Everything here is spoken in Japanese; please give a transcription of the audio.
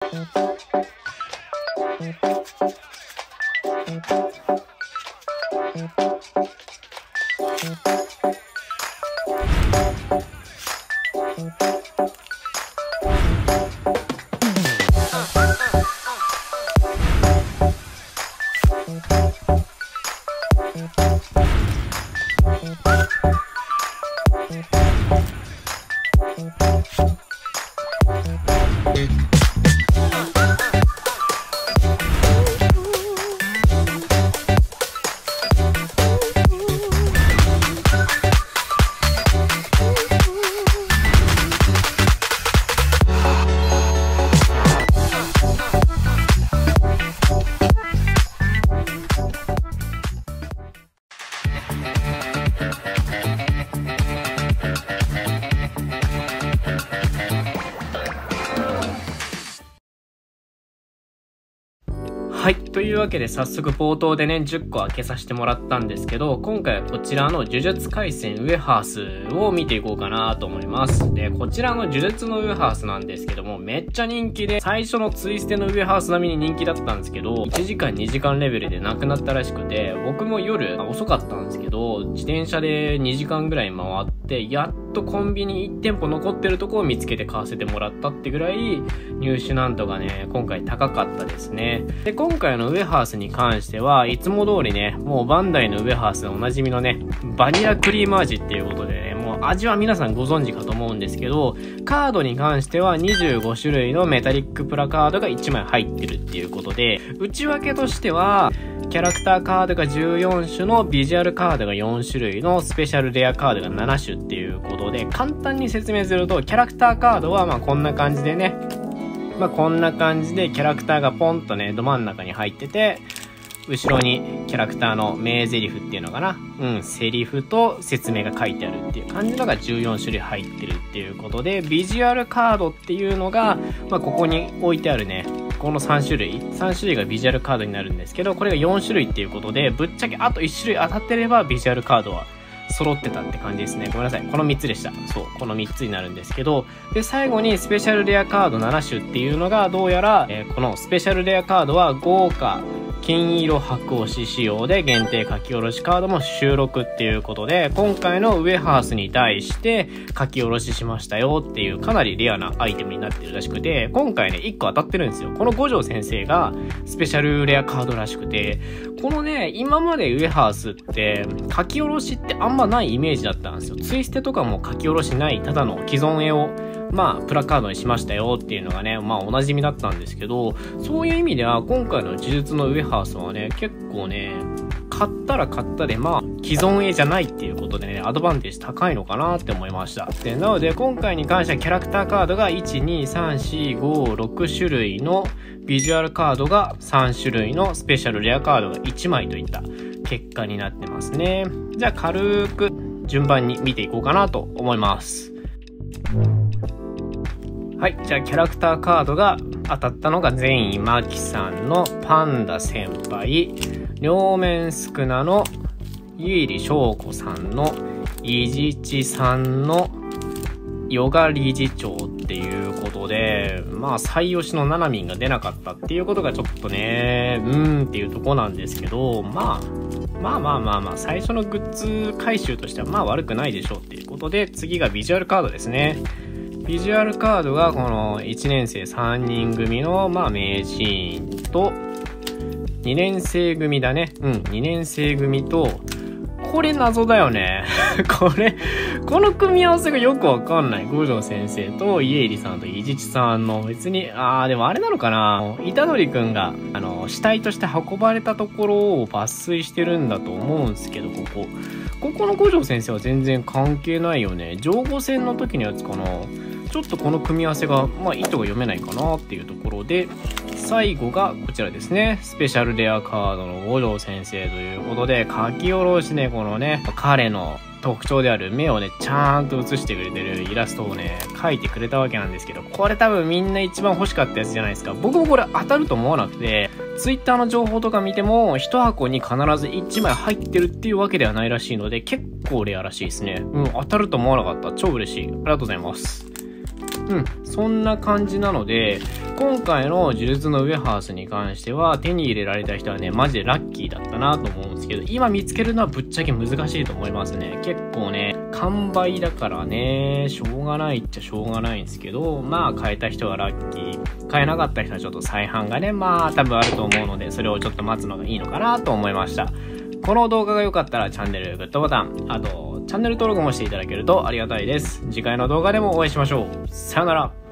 はい。というわけで早速冒頭でね、10個開けさせてもらったんですけど、今回はこちらの呪術廻戦ウエハースを見ていこうかなと思います。で、こちらの呪術のウエハースなんですけども、めっちゃ人気で、最初のツイステのウエハース並みに人気だったんですけど、1時間2時間レベルでなくなったらしくて、僕も夜、遅かったんですけど、自転車で2時間ぐらい回って、やっとコンビニ1店舗残ってるとこを見つけて買わせてもらったってぐらい、入手難度がね、今回高かったですね。で、今回のウエハースに関してはいつも通りね、もうバンダイのウエハースでおなじみのね、バニラクリーム味っていうことでね、もう味は皆さんご存知かと思うんですけど、カードに関しては25種類のメタリックプラカードが1枚入ってるっていうことで、内訳としては、キャラクターカードが14種のビジュアルカードが4種類のスペシャルレアカードが7種っていうことで、簡単に説明すると、キャラクターカードはまあこんな感じでね、こんな感じでキャラクターがポンとね、ど真ん中に入ってて、後ろにキャラクターの名台詞っていうのかな。セリフと説明が書いてあるっていう感じのが14種類入ってるっていうことで、ビジュアルカードっていうのが、ここに置いてあるね、この3種類がビジュアルカードになるんですけど、これが4種類っていうことで、ぶっちゃけあと1種類当たってればビジュアルカードは揃ってたって感じですね。ごめんなさい。この3つでした。そう、この3つになるんですけど、で、最後にスペシャルレアカード7種っていうのが、どうやら、このスペシャルレアカードは豪華、金色白押し仕様で限定書き下ろしカードも収録っていうことで、今回のウエハースに対して書き下ろししましたよっていうかなりレアなアイテムになってるらしくて、今回ね、1個当たってるんですよ。この五条先生がスペシャルレアカードらしくて、このね、今までウエハースって書き下ろしってあんまないイメージだったんですよ。ツイステとかも書き下ろしない、ただの既存絵をプラカードにしましたよっていうのがね、おなじみだったんですけど、そういう意味では今回の呪術のウエハースはね、結構ね、買ったら買ったで既存絵じゃないっていうことでね、アドバンテージ高いのかなって思いました。で、なので今回に関してはキャラクターカードが1、2、3、4、5、6種類のビジュアルカードが3種類のスペシャルレアカードが1枚といった結果になってますね。じゃあ軽く順番に見ていこうかなと思います。はい。じゃあ、キャラクターカードが当たったのが、善意マキさんのパンダ先輩、両面スクナのゆいりしょうこさんのいじちさんのヨガ理事長っていうことで、最推しのナナミンが出なかったっていうことがちょっとね、っていうとこなんですけど、最初のグッズ回収としては悪くないでしょうっていうことで、次がビジュアルカードですね。ビジュアルカードがこの1年生3人組の名シーンと2年生組だね。2年生組と、これ謎だよね。この組み合わせがよくわかんない。五条先生と家入さんと伊地知さんの別に、でもあれなのかな。虎杖くんが、死体として運ばれたところを抜粋してるんだと思うんですけど、ここの五条先生は全然関係ないよね。上後戦の時のやつかな。ちょっとこの組み合わせが、意図が読めないかなっていうところで、最後がこちらですね。スペシャルレアカードの五条先生ということで、書き下ろしね、このね、彼の特徴である目をね、ちゃんと写してくれてるイラストをね、描いてくれたわけなんですけど、これ多分みんな一番欲しかったやつじゃないですか。僕もこれ当たると思わなくて、ツイッターの情報とか見ても、一箱に必ず1枚入ってるっていうわけではないらしいので、結構レアらしいですね。当たると思わなかった。超嬉しい。ありがとうございます。 そんな感じなので、今回の呪術のウェハースに関しては手に入れられた人はね、マジでラッキーだったなと思うんですけど、今見つけるのはぶっちゃけ難しいと思いますね。結構ね、完売だからね、しょうがないっちゃしょうがないんですけど、まあ買えた人はラッキー。買えなかった人はちょっと再販がね、まあ多分あると思うので、それをちょっと待つのがいいのかなと思いました。この動画が良かったらチャンネル、グッドボタン、あとチャンネル登録もしていただけるとありがたいです。次回の動画でもお会いしましょう。さよなら。